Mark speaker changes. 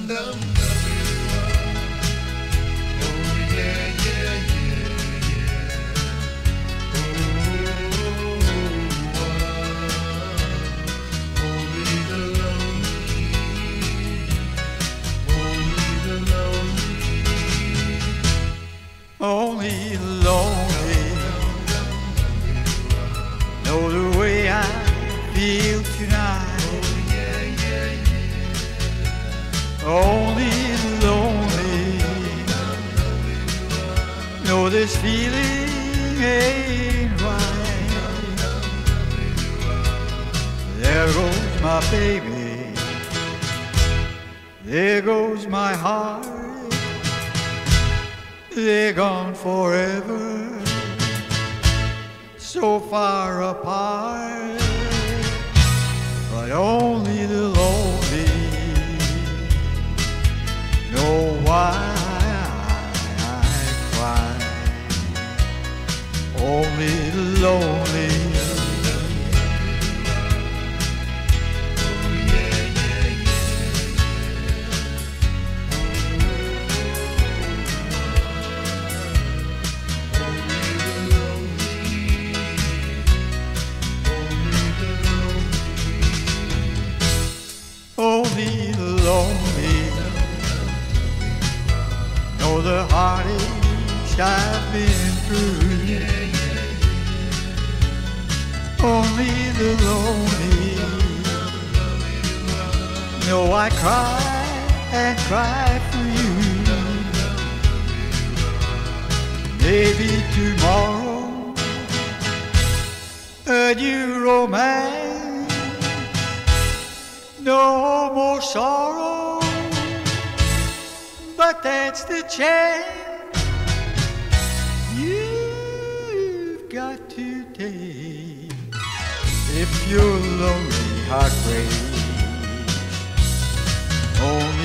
Speaker 1: Only the lonely know the way I feel tonight. Only the lonely know this feeling ain't right. There goes my baby, there goes my heart. They're gone forever, so far apart. But only the lonely know why I cry. Only the lonely. Only the lonely know the heartaches I've been through. Only the lonely know I cry and cry for you. Maybe tomorrow a new romance. No more sorrow, but that's the chance you've got to take. If your lonely heart breaks, only